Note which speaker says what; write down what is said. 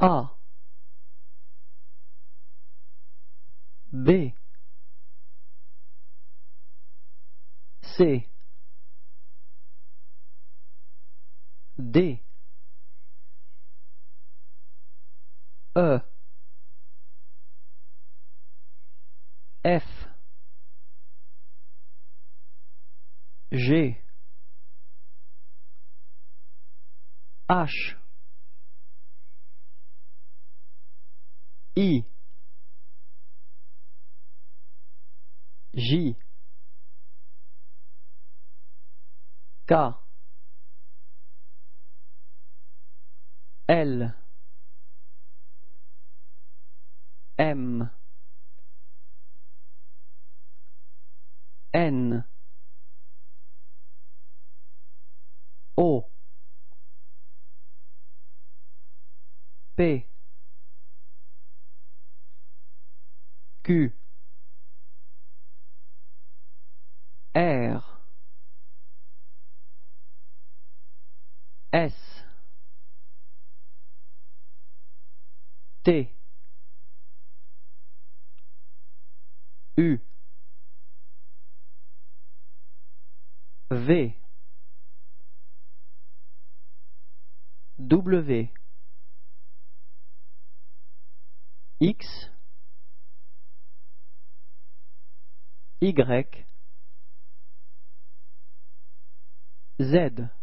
Speaker 1: A B C D E F G H I J K L M N O P Q R S T U V W X Y Z